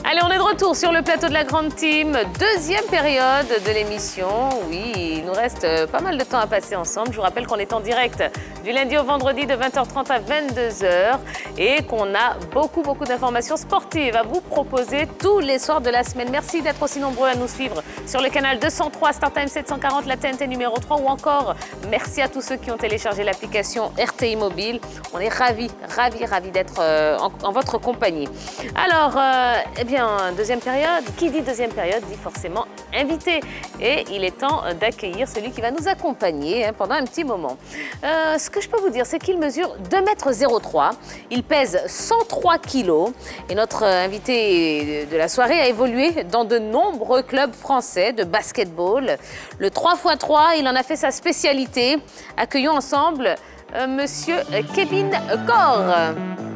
Allez, on est de retour sur le plateau de la Grande Team. Deuxième période de l'émission. Oui, il nous reste pas mal de temps à passer ensemble. Je vous rappelle qu'on est en direct du lundi au vendredi de 20h30 à 22h et qu'on a beaucoup d'informations sportives à vous proposer tous les soirs de la semaine. Merci d'être aussi nombreux à nous suivre sur le canal 203, StarTime 740, la TNT numéro 3 ou encore merci à tous ceux qui ont téléchargé l'application RTI Mobile. On est ravis d'être en votre compagnie. Alors, eh bien, deuxième période, qui dit deuxième période dit forcément invité. Et il est temps d'accueillir celui qui va nous accompagner pendant un petit moment. Ce que je peux vous dire, c'est qu'il mesure 2,03 m. Il pèse 103 kg. Et notre invité de la soirée a évolué dans de nombreux clubs français de basketball. Le 3x3, il en a fait sa spécialité. Accueillons ensemble Monsieur Kevin Corr.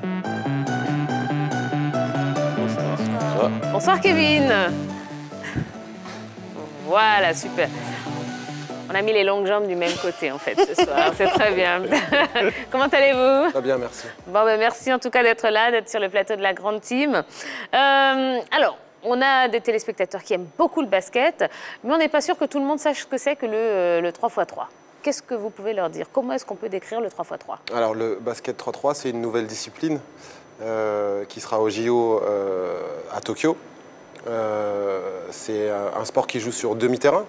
Bonsoir Kevin. Voilà, super. On a mis les longues jambes du même côté en fait ce soir, c'est très bien. Comment allez-vous? Très bien, merci. Bon, ben, merci en tout cas d'être là, d'être sur le plateau de la Grande Team. Alors, on a des téléspectateurs qui aiment beaucoup le basket, mais on n'est pas sûr que tout le monde sache ce que c'est que le 3x3. Qu'est-ce que vous pouvez leur dire? Comment est-ce qu'on peut décrire le 3x3? Alors, le basket 3x3, c'est une nouvelle discipline qui sera au JO à Tokyo. C'est un sport qui joue sur demi-terrain.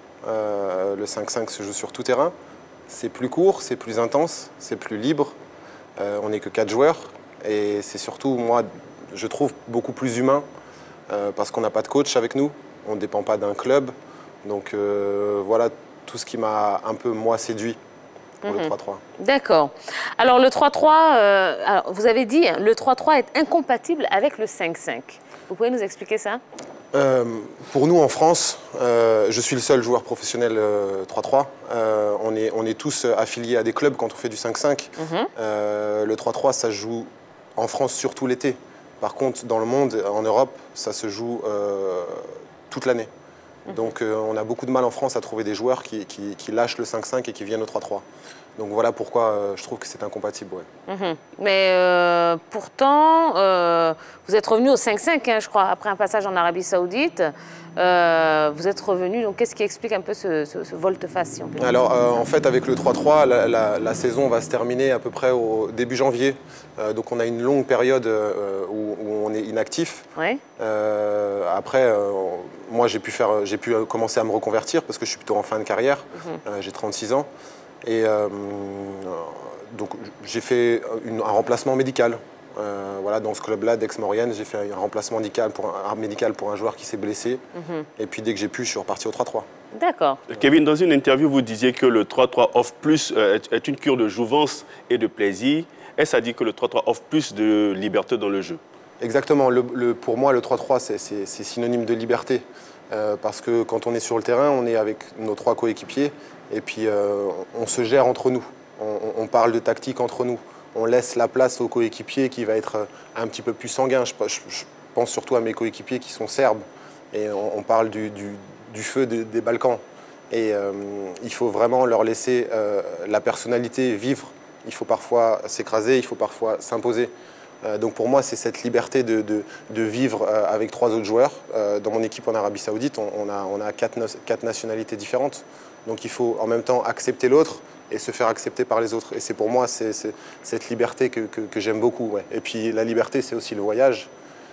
Le 5-5 se joue sur tout terrain. C'est plus court, c'est plus intense, c'est plus libre. On n'est que 4 joueurs. Et c'est surtout, moi, je trouve, beaucoup plus humain parce qu'on n'a pas de coach avec nous. On ne dépend pas d'un club. Donc voilà tout ce qui m'a un peu, moi, séduit pour le 3-3. D'accord. Alors le 3-3, vous avez dit, le 3-3 est incompatible avec le 5-5. Vous pouvez nous expliquer ça? Pour nous, en France, je suis le seul joueur professionnel 3-3. On est tous affiliés à des clubs quand on fait du 5-5. Le 3-3, ça se joue en France surtout l'été. Par contre, dans le monde, en Europe, ça se joue toute l'année. Donc on a beaucoup de mal en France à trouver des joueurs qui lâchent le 5-5 et qui viennent au 3-3. Donc voilà pourquoi je trouve que c'est incompatible. Ouais. Mais pourtant, vous êtes revenu au 5-5, hein, je crois, après un passage en Arabie Saoudite. Vous êtes revenu, donc qu'est-ce qui explique un peu ce volte-face, si on peut dire? Alors en fait, avec le 3-3, la saison va se terminer à peu près au début janvier. Donc on a une longue période où on est inactif. Ouais. Après, moi j'ai pu commencer à me reconvertir parce que je suis plutôt en fin de carrière. J'ai 36 ans. Et donc j'ai fait un remplacement médical. Voilà, dans ce club-là d'Aix-Maurienne, j'ai fait un remplacement médical pour un joueur qui s'est blessé. Et puis dès que j'ai pu, je suis reparti au 3-3. D'accord. Kevin, dans une interview, vous disiez que le 3-3 offre plus, est une cure de jouvence et de plaisir. Est-ce à dire que le 3-3 offre plus de liberté dans le jeu? Exactement. Pour moi, le 3-3, c'est synonyme de liberté. Parce que quand on est sur le terrain, on est avec nos 3 coéquipiers et puis on se gère entre nous. On parle de tactique entre nous. On laisse la place aux coéquipiers qui va être un petit peu plus sanguin. Je pense surtout à mes coéquipiers qui sont serbes. Et on parle du feu des Balkans. Et il faut vraiment leur laisser la personnalité vivre. Il faut parfois s'écraser, il faut parfois s'imposer. Donc pour moi, c'est cette liberté de vivre avec 3 autres joueurs. Dans mon équipe en Arabie Saoudite, on a 4 nationalités différentes. Donc il faut en même temps accepter l'autre et se faire accepter par les autres. Et c'est pour moi cette liberté que j'aime beaucoup. Ouais. Et puis la liberté, c'est aussi le voyage.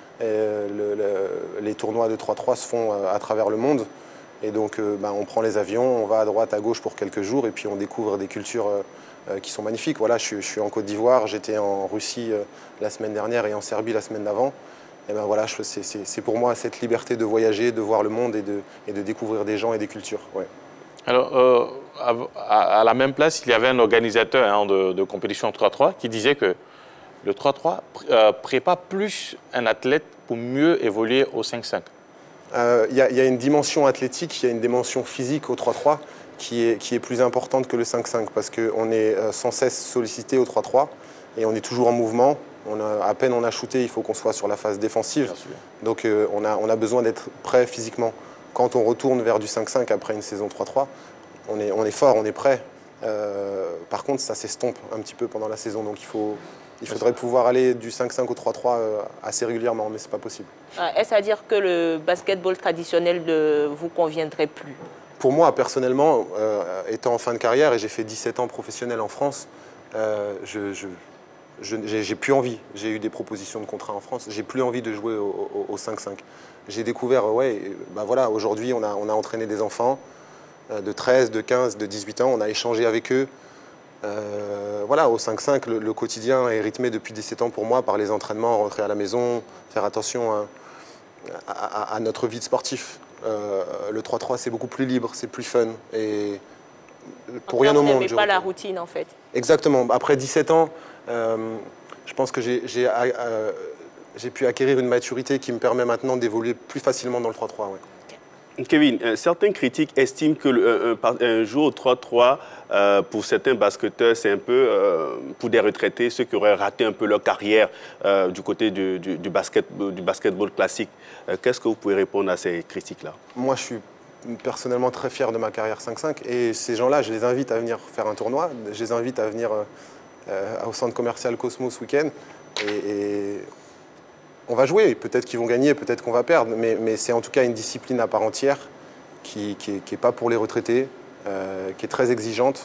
Les tournois de 3-3 se font à travers le monde. Et donc on prend les avions, on va à droite, à gauche pour quelques jours et puis on découvre des cultures qui sont magnifiques. Voilà, je suis en Côte d'Ivoire, j'étais en Russie la semaine dernière et en Serbie la semaine d'avant. Et ben voilà, c'est pour moi cette liberté de voyager, de voir le monde et de découvrir des gens et des cultures. Ouais. Alors, à la même place, il y avait un organisateur de compétition 3-3 qui disait que le 3-3 prépare plus un athlète pour mieux évoluer au 5-5. Il y a une dimension athlétique, il y a une dimension physique au 3-3 qui est plus importante que le 5-5 parce qu'on est sans cesse sollicité au 3-3 et on est toujours en mouvement. À peine on a shooté, il faut qu'on soit sur la phase défensive. Donc on a besoin d'être prêt physiquement. Quand on retourne vers du 5-5 après une saison 3-3, on est fort, on est prêt. Par contre, ça s'estompe un petit peu pendant la saison. Donc il Il faudrait pouvoir aller du 5-5 au 3-3 assez régulièrement, mais ce n'est pas possible. Est-ce à dire que le basketball traditionnel ne vous conviendrait plus? Pour moi, personnellement, étant en fin de carrière et j'ai fait 17 ans professionnel en France, j'ai plus envie. J'ai eu des propositions de contrat en France. J'ai plus envie de jouer au 5-5. J'ai découvert, voilà, aujourd'hui, on a entraîné des enfants de 13, de 15, de 18 ans. On a échangé avec eux. Voilà, au 5-5, le quotidien est rythmé depuis 17 ans pour moi par les entraînements, rentrer à la maison, faire attention à notre vie de sportif. Le 3-3, c'est beaucoup plus libre, c'est plus fun. Et pour rien au monde. Vous pas la routine, en fait. Exactement. Après 17 ans, je pense que j'ai pu acquérir une maturité qui me permet maintenant d'évoluer plus facilement dans le 3-3. Ouais. Kevin, certains critiques estiment que un jour au 3-3, pour certains basketteurs, c'est un peu pour des retraités, ceux qui auraient raté un peu leur carrière du côté du basketball classique. Qu'est-ce que vous pouvez répondre à ces critiques-là? Moi, je suis personnellement très fier de ma carrière 5-5 et ces gens-là, je les invite à venir faire un tournoi, je les invite à venir au centre commercial Cosmos ce week-end et on va jouer. Peut-être qu'ils vont gagner, peut-être qu'on va perdre, mais c'est en tout cas une discipline à part entière qui est pas pour les retraités, qui est très exigeante,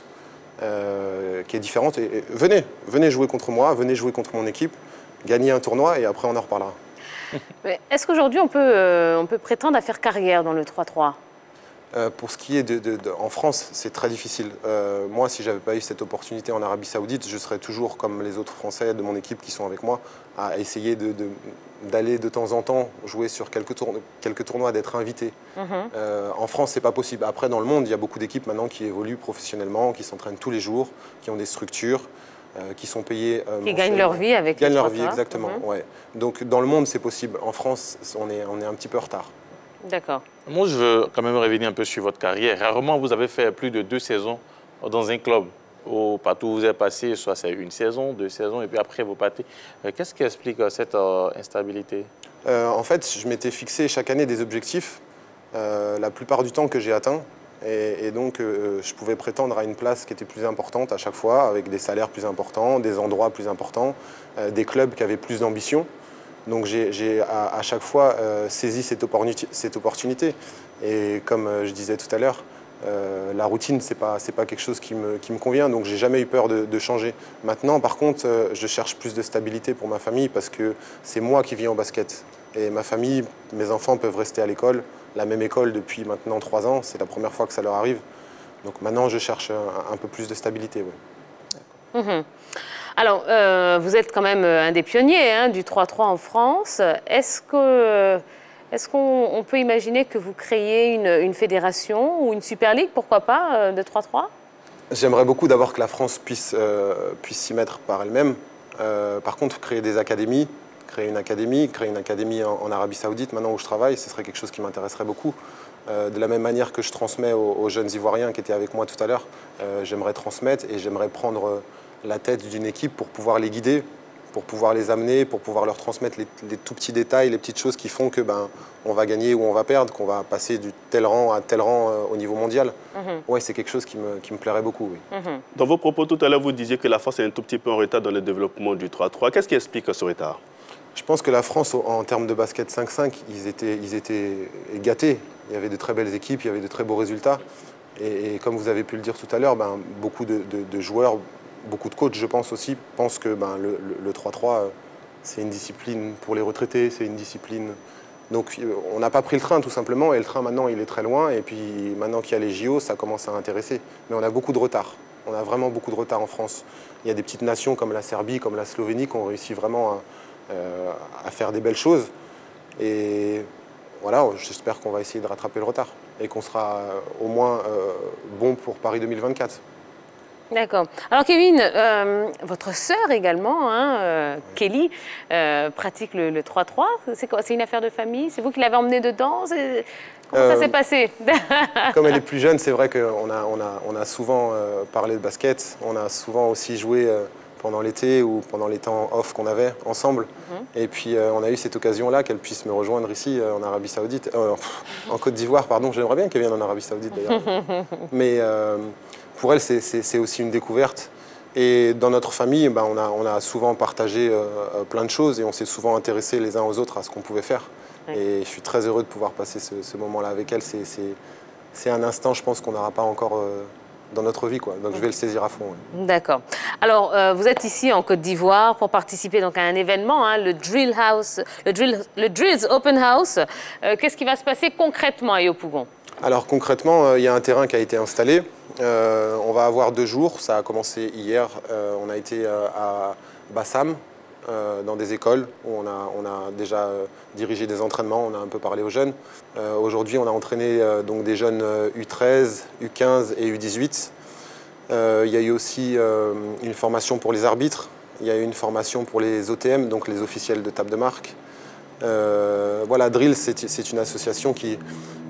qui est différente. Et venez jouer contre moi, venez jouer contre mon équipe, gagner un tournoi et après on en reparlera. Est-ce qu'aujourd'hui on peut prétendre à faire carrière dans le 3-3? Pour ce qui est en France, c'est très difficile. Moi, si je n'avais pas eu cette opportunité en Arabie Saoudite, je serais toujours comme les autres Français de mon équipe qui sont avec moi, à essayer d'aller de temps en temps jouer sur quelques tournois, d'être invité. En France, ce n'est pas possible. Après, dans le monde, il y a beaucoup d'équipes maintenant qui évoluent professionnellement, qui s'entraînent tous les jours, qui ont des structures, qui sont payées. Qui gagnent leur vie avec les 3-3. Gagnent leur vie, exactement. Ouais. Donc, dans le monde, c'est possible. En France, on est un petit peu en retard. D'accord. Moi, je veux quand même revenir un peu sur votre carrière. Rarement, vous avez fait plus de 2 saisons dans un club. Partout où vous êtes passé, soit c'est 1 saison, 2 saisons, et puis après, vous partez. Qu'est-ce qui explique cette instabilité? En fait, je m'étais fixé chaque année des objectifs, la plupart du temps que j'ai atteints. Et donc, je pouvais prétendre à une place qui était plus importante à chaque fois, avec des salaires plus importants, des endroits plus importants, des clubs qui avaient plus d'ambition. Donc j'ai à chaque fois saisi cette opportunité. Et comme je disais tout à l'heure, la routine, c'est pas quelque chose qui me convient, donc j'ai jamais eu peur de changer. Maintenant, par contre, je cherche plus de stabilité pour ma famille parce que c'est moi qui vis en basket. Et ma famille, mes enfants peuvent rester à l'école, la même école depuis maintenant 3 ans. C'est la première fois que ça leur arrive. Donc maintenant, je cherche un peu plus de stabilité. Ouais. Alors, vous êtes quand même un des pionniers du 3-3 en France. Est-ce qu'on peut imaginer que vous créez une fédération ou une Super League, pourquoi pas, de 3-3? J'aimerais beaucoup d'abord que la France puisse s'y mettre par elle-même. Par contre, créer une académie en Arabie Saoudite, maintenant où je travaille, ce serait quelque chose qui m'intéresserait beaucoup. De la même manière que je transmets aux jeunes Ivoiriens qui étaient avec moi tout à l'heure, j'aimerais transmettre et j'aimerais prendre la tête d'une équipe pour pouvoir les guider, pour pouvoir les amener, pour pouvoir leur transmettre les tout petits détails, les petites choses qui font que on va gagner ou on va perdre, qu'on va passer du tel rang à tel rang au niveau mondial. Ouais, c'est quelque chose qui me plairait beaucoup. Oui. Dans vos propos tout à l'heure, vous disiez que la France est un tout petit peu en retard dans le développement du 3-3. Qu'est-ce qui explique ce retard? Je pense que la France, en termes de basket 5-5, ils étaient gâtés. Il y avait de très belles équipes, il y avait de très beaux résultats. Et comme vous avez pu le dire tout à l'heure, beaucoup de joueurs, beaucoup de coachs, je pense aussi, pensent que le 3-3, c'est une discipline pour les retraités, c'est une discipline... Donc on n'a pas pris le train tout simplement, et le train maintenant il est très loin, et puis maintenant qu'il y a les JO, ça commence à intéresser. Mais on a beaucoup de retard, on a vraiment beaucoup de retard en France. Il y a des petites nations comme la Serbie, comme la Slovénie, qui ont réussi vraiment à faire des belles choses. Et voilà, j'espère qu'on va essayer de rattraper le retard, et qu'on sera au moins bon pour Paris 2024. D'accord. Alors Kevin, votre sœur également, Kelly, pratique le 3-3. C'est quoi? C'est une affaire de famille? C'est vous qui l'avez emmenée dedans? Comment ça s'est passé? Comme elle est plus jeune, c'est vrai qu'on a souvent parlé de basket. On a souvent aussi joué pendant l'été ou pendant les temps off qu'on avait ensemble. Et puis on a eu cette occasion-là qu'elle puisse me rejoindre ici en Arabie Saoudite, en Côte d'Ivoire, pardon. J'aimerais bien qu'elle vienne en Arabie Saoudite d'ailleurs. Mais pour elle, c'est aussi une découverte. Et dans notre famille, on a souvent partagé plein de choses et on s'est souvent intéressés les uns aux autres à ce qu'on pouvait faire. Et je suis très heureux de pouvoir passer ce moment-là avec elle. C'est un instant, je pense, qu'on n'aura pas encore dans notre vie, quoi. Donc je vais le saisir à fond. Ouais. D'accord. Alors, vous êtes ici en Côte d'Ivoire pour participer donc à un événement, hein, le Drills Open House. Qu'est-ce qui va se passer concrètement à Yopougon? Alors concrètement, il y a un terrain qui a été installé. On va avoir 2 jours. Ça a commencé hier. On a été à Bassam, dans des écoles où on a déjà dirigé des entraînements, on a un peu parlé aux jeunes. Aujourd'hui, on a entraîné donc des jeunes U13, U15 et U18. Il y a eu aussi une formation pour les arbitres, il y a eu une formation pour les OTM, donc les officiels de table de marque. Voilà, Drill, c'est une association qui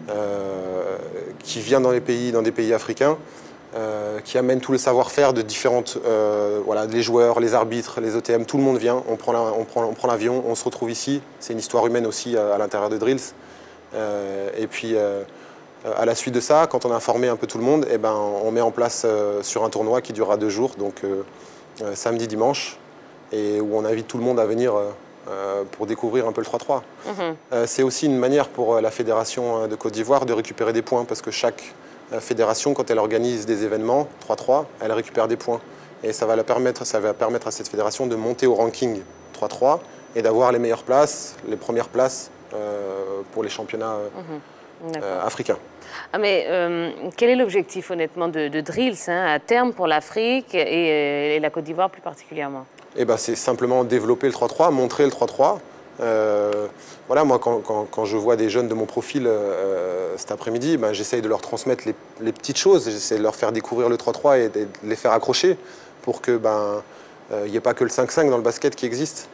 vient dans des pays africains, qui amène tout le savoir-faire de différentes, voilà, les joueurs, les arbitres, les OTM, tout le monde vient, on prend l'avion, on se retrouve ici. C'est une histoire humaine aussi à l'intérieur de Drills. Et puis, à la suite de ça, quand on a formé un peu tout le monde, eh ben, on met en place sur un tournoi qui durera 2 jours, donc samedi, dimanche, et où on invite tout le monde à venir pour découvrir un peu le 3-3. C'est aussi une manière pour la Fédération de Côte d'Ivoire de récupérer des points, parce que chaque fédération, quand elle organise des événements 3-3, elle récupère des points. Et ça va permettre à cette fédération de monter au ranking 3-3 et d'avoir les meilleures places, les premières places pour les championnats africains. Ah mais quel est l'objectif honnêtement de Drills, hein, à terme pour l'Afrique et la Côte d'Ivoire plus particulièrement? Eh ben, c'est simplement développer le 3-3, montrer le 3-3. Voilà, moi, quand je vois des jeunes de mon profil cet après-midi, ben, j'essaye de leur transmettre les petites choses, j'essaie de leur faire découvrir le 3-3 et de les faire accrocher pour que n'y ait pas que le 5-5 dans le basket qui existe.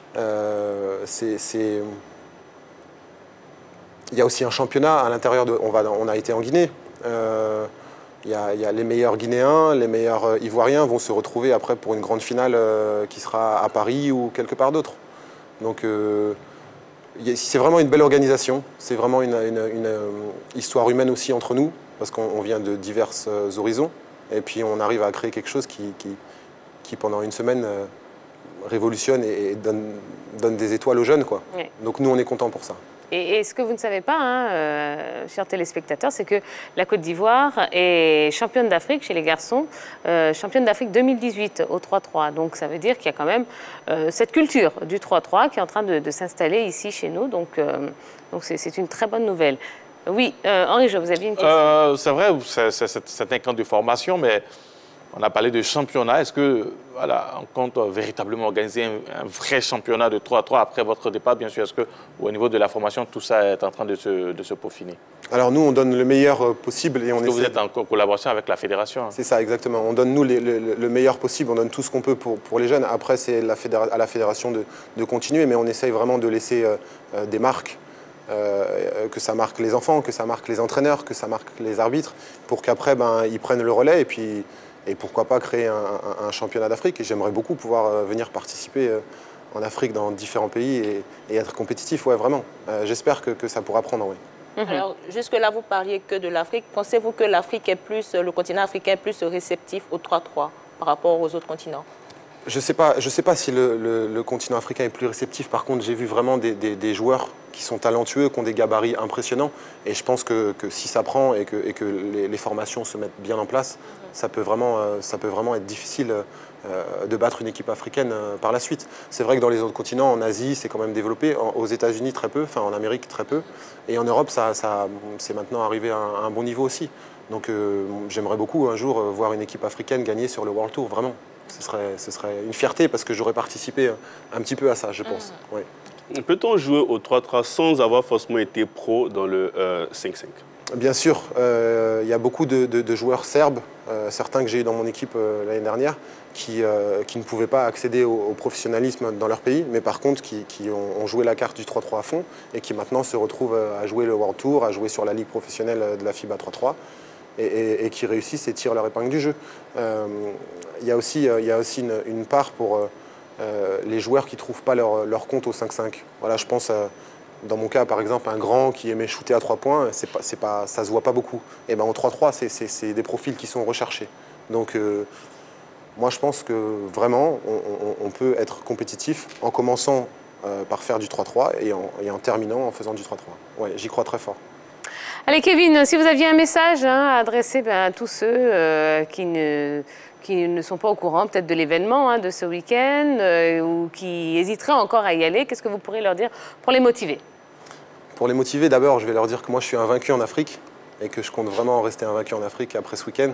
Il y a aussi un championnat à l'intérieur de... On a été en Guinée. Il y a les meilleurs Guinéens, les meilleurs Ivoiriens vont se retrouver après pour une grande finale qui sera à Paris ou quelque part d'autre. Donc c'est vraiment une belle organisation. C'est vraiment une histoire humaine aussi entre nous, parce qu'on vient de divers horizons. Et puis on arrive à créer quelque chose qui pendant une semaine, révolutionne et donne des étoiles aux jeunes, quoi. Oui. Donc nous, on est contents pour ça. Et ce que vous ne savez pas, hein, chers téléspectateurs, c'est que la Côte d'Ivoire est championne d'Afrique chez les garçons, championne d'Afrique 2018 au 3-3. Donc ça veut dire qu'il y a quand même cette culture du 3-3 qui est en train de s'installer ici chez nous. Donc c'est une très bonne nouvelle. Oui, Henri, je vous avais une question. C'est vrai, c'est un camp de formation, mais on a parlé de championnat. Est-ce que, voilà, on compte véritablement organiser un vrai championnat de 3-3 après votre départ, bien sûr? Est-ce qu'au niveau de la formation, tout ça est en train de se peaufiner? Alors nous, on donne le meilleur possible. Et vous êtes en collaboration avec la fédération? C'est ça, exactement. On donne, nous, le meilleur possible. On donne tout ce qu'on peut pour les jeunes. Après, c'est à la fédération de continuer, mais on essaye vraiment de laisser des marques. Que ça marque les enfants, que ça marque les entraîneurs, que ça marque les arbitres, pour qu'après, ils prennent le relais et pourquoi pas créer un championnat d'Afrique. Et j'aimerais beaucoup pouvoir venir participer en Afrique dans différents pays et être compétitif, ouais, vraiment. J'espère que ça pourra prendre, oui. Alors, jusque-là, vous parliez que de l'Afrique. Pensez-vous que le continent africain est plus réceptif au 3-3 par rapport aux autres continents? Je sais pas si le continent africain est plus réceptif. Par contre, j'ai vu vraiment des joueurs qui sont talentueux, qui ont des gabarits impressionnants. Et je pense que si ça prend et que les formations se mettent bien en place, ça peut vraiment être difficile de battre une équipe africaine par la suite. C'est vrai que dans les autres continents, en Asie, c'est quand même développé. Aux États-Unis, très peu. Enfin, en Amérique, très peu. Et en Europe, c'est maintenant arrivé à un bon niveau aussi. Donc, j'aimerais beaucoup un jour voir une équipe africaine gagner sur le World Tour, vraiment. Ce serait une fierté parce que j'aurais participé un petit peu à ça, je pense. Ouais. Peut-on jouer au 3-3 sans avoir forcément été pro dans le 5-5? Bien sûr, il y a beaucoup de joueurs serbes, certains que j'ai eu dans mon équipe l'année dernière, qui ne pouvaient pas accéder au professionnalisme dans leur pays, mais par contre qui ont joué la carte du 3-3 à fond et qui maintenant se retrouvent à jouer le World Tour, à jouer sur la ligue professionnelle de la FIBA 3-3 et qui réussissent et tirent leur épingle du jeu. Il y a aussi une part pour les joueurs qui ne trouvent pas leur compte au 5-5. Voilà, je pense, dans mon cas, par exemple, un grand qui aimait shooter à 3 points, ça ne se voit pas beaucoup. Et ben, au 3-3, c'est des profils qui sont recherchés. Donc, Moi, je pense que vraiment, on peut être compétitif en commençant par faire du 3-3 et en terminant en faisant du 3-3. Ouais, j'y crois très fort. Allez Kevin, si vous aviez un message à adresser à tous ceux qui ne sont pas au courant peut-être de l'événement de ce week-end ou qui hésiteraient encore à y aller, qu'est-ce que vous pourrez leur dire pour les motiver? Pour les motiver, d'abord, je vais leur dire que moi, je suis invaincu en Afrique et que je compte vraiment rester invaincu en Afrique après ce week-end.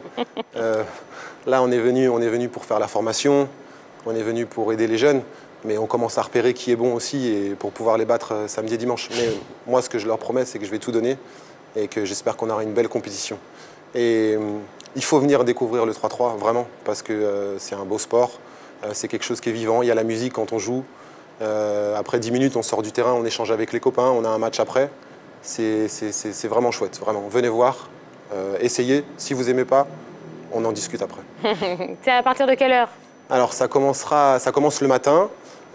Là, on est venu pour faire la formation, on est venu pour aider les jeunes, mais on commence à repérer qui est bon aussi et pour pouvoir les battre samedi et dimanche. Mais moi, ce que je leur promets, c'est que je vais tout donner et que j'espère qu'on aura une belle compétition. Et il faut venir découvrir le 3-3, vraiment, parce que c'est un beau sport, c'est quelque chose qui est vivant, il y a la musique quand on joue. Après 10 minutes, on sort du terrain, on échange avec les copains, on a un match après. C'est vraiment chouette, vraiment. Venez voir, essayez. Si vous n'aimez pas, on en discute après. C'est à partir de quelle heure? Alors, ça commence le matin,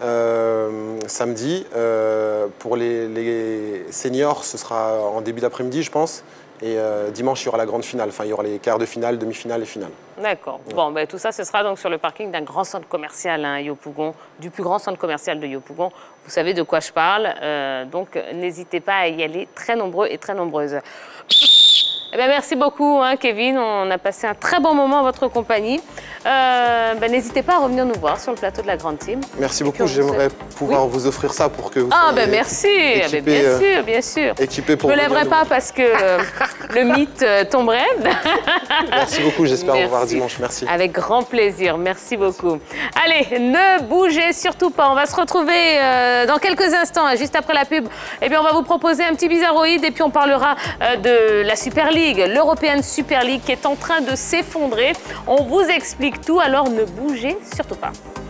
samedi. Pour les seniors, ce sera en début d'après-midi, je pense. Et dimanche, il y aura la grande finale. Enfin, il y aura les quarts de finale, demi-finale et finale. D'accord. Ouais. Bon, ben, tout ça, ce sera donc sur le parking d'un grand centre commercial à Yopougon, du plus grand centre commercial de Yopougon. Vous savez de quoi je parle. Donc, n'hésitez pas à y aller, très nombreux et très nombreuses. Eh bien, merci beaucoup, Kevin. On a passé un très bon moment en votre compagnie. N'hésitez pas à revenir nous voir sur le plateau de la Grande Team. Merci beaucoup. J'aimerais pouvoir vous offrir ça pour que vous soyez merci. Équipés, bien sûr. Équipés pour je ne me lèverai pas parce que le mythe tomberait. Merci beaucoup. J'espère vous voir dimanche. Merci. Avec grand plaisir. Merci beaucoup. Allez, ne bougez surtout pas. On va se retrouver dans quelques instants, juste après la pub. Eh bien, on va vous proposer un petit bizarroïde et puis on parlera de la Super League, l'European Super League qui est en train de s'effondrer. On vous explique tout, alors ne bougez surtout pas.